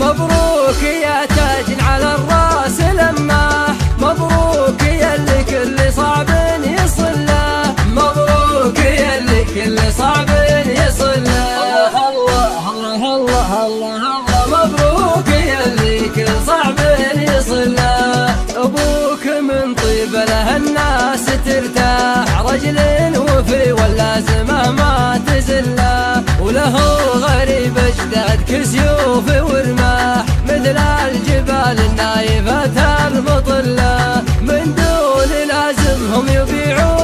مبروك يا تاج على الراس لماح، مبروك يا اللي كل صعب يصل له، مبروك يا اللي كل صعب يصل له. الله الله الله الله الله، مبروك يا اللي كل صعب يصل له. ابوك من طيب له الناس ترتاح، رجل وفي واللازمه ما تزله، وله غريب اجدادك سيوف ورماح، مثل الجبال النايفة المطلة، من دون لازمهم يبيعون